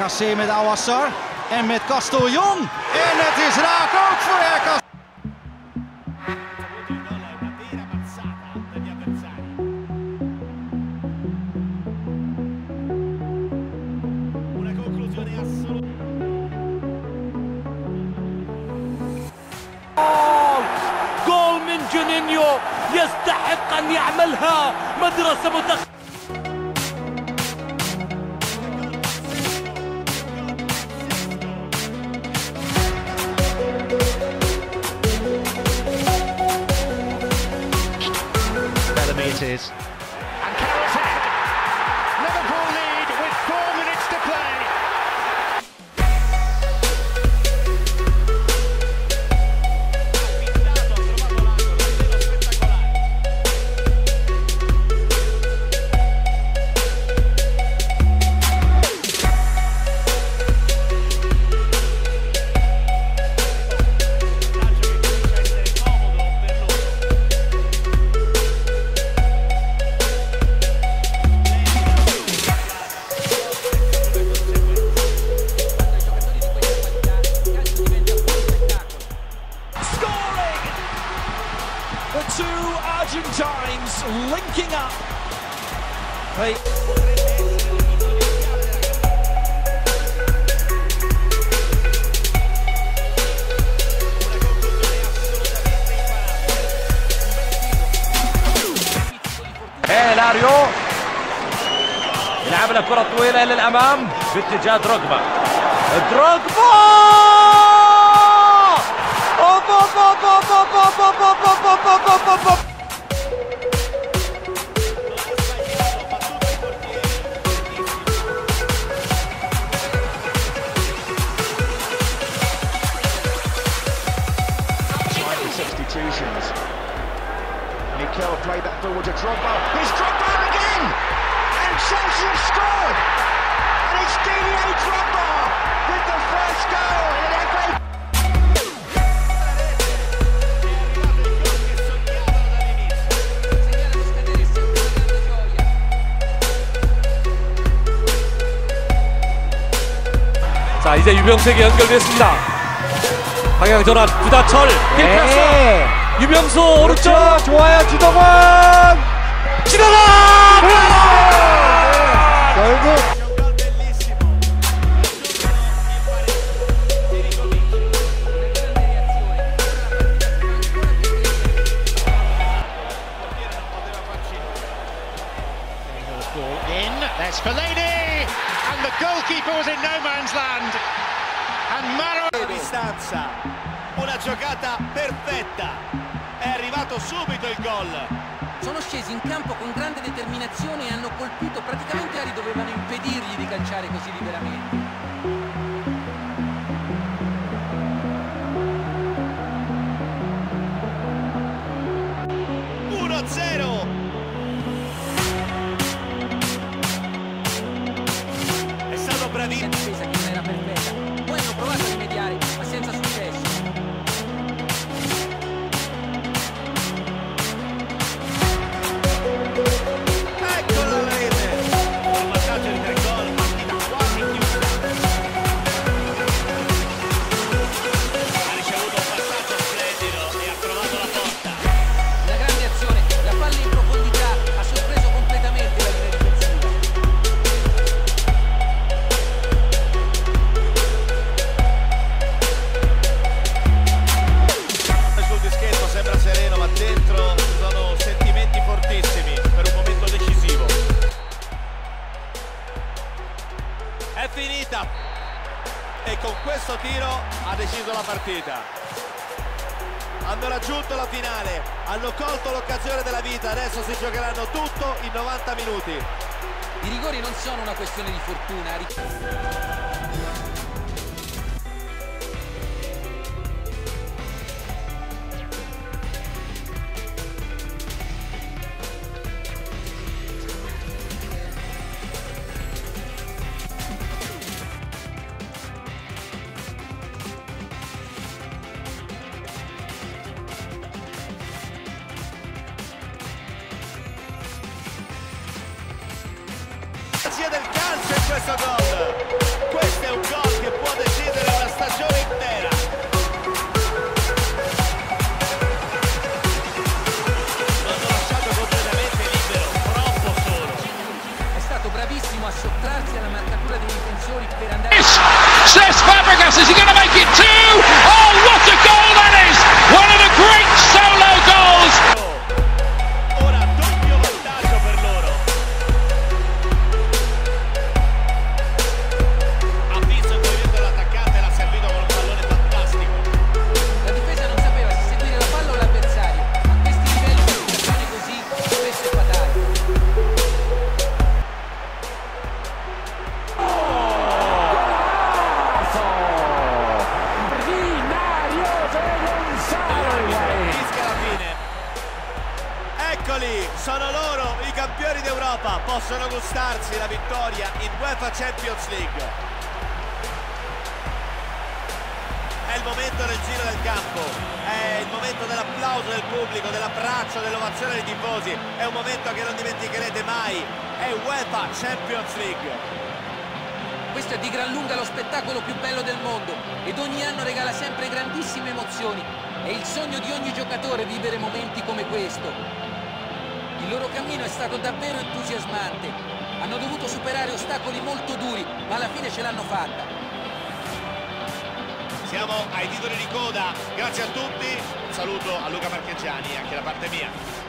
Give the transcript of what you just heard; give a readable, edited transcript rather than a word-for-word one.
RKC met Awassar en met Castellon. En het is raak ook voor RKC. جول من جونينيو يستحق أن يعملها مدرسة متخصصة. Is. And Carroll's head. Liverpool lead with 4 minutes to play. The two Argentines linking up. لاريو يلعب له كرة طويلة للأمام باتجاه دروجبا. Substitutions. Mikel played that forward to Drogba. He's Drogba again! And Chelsea have scored! And it's Didier Drogba with the first goal in an FA. 자, 이제 유병수에게 연결됐습니다. 방향 전환, 구다철, 힐패스. 유병수 오른쪽. 그렇죠. 좋아요, 주동원. 지나가! 결국 In, there's Fellaini, and the goalkeeper was in no man's land. And Maro a distanza, una giocata perfetta, è arrivato subito il gol. Sono scesi in campo con grande determinazione e hanno colpito praticamente Ari, dovevano impedirgli di calciare così liberamente. 1-0. È stato bravissimo. La difesa che non era perfetta. Poi hanno provato a rimediare, ma senza successo. Ecco la rete. Il vantaggio di 3 gol, partita quasi chiusa. Ha ricevuto un passaggio splendido e ha trovato la porta. Una grande azione, la palla in profondità ha sorpreso completamente la linea difensiva. Sul dischetto sembra sereno, ma dentro ci sono sentimenti fortissimi per un momento decisivo. È finita e con questo tiro ha deciso la partita. Hanno raggiunto la finale, hanno colto l'occasione della vita, adesso si giocheranno tutto in 90 minuti. I rigori non sono una questione di fortuna. Del calcio in questo gol. questo è un gol che può decidere una stagione intera. L'hanno lasciato completamente libero, troppo solo. È stato bravissimo a sottrarsi alla marcatura dei difensori per andare... Cesc Fabregas, is he going to make it two? Oh, what a goal that is! One of the great solo goals! Ora doppio vantaggio per loro. Ha visto il movimento dell'attaccante e l'ha servito con un pallone fantastico. La difesa non sapeva se seguire la palla o l'avversario. A questi livelli un'occasione così spesso è fatale. Eccoli, sono loro i campioni d'Europa, possono gustarsi la vittoria in UEFA Champions League. È il momento del giro del campo, è il momento dell'applauso del pubblico, dell'abbraccio, dell'ovazione dei tifosi, è un momento che non dimenticherete mai, è UEFA Champions League. Questo è di gran lunga lo spettacolo più bello del mondo ed ogni anno regala sempre grandissime emozioni. È il sogno di ogni giocatore vivere momenti come questo. Il loro cammino è stato davvero entusiasmante. Hanno dovuto superare ostacoli molto duri, ma alla fine ce l'hanno fatta. Siamo ai titoli di coda, grazie a tutti, un saluto a Luca Marchegiani anche da parte mia.